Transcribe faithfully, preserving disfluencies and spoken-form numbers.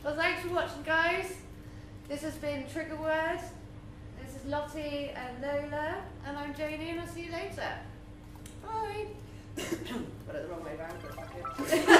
Well, thanks for watching, guys. This has been Trigger Word. This is Lottie and Lola, and I'm Janie, and I'll see you later. Bye. Got it the wrong way round for a second.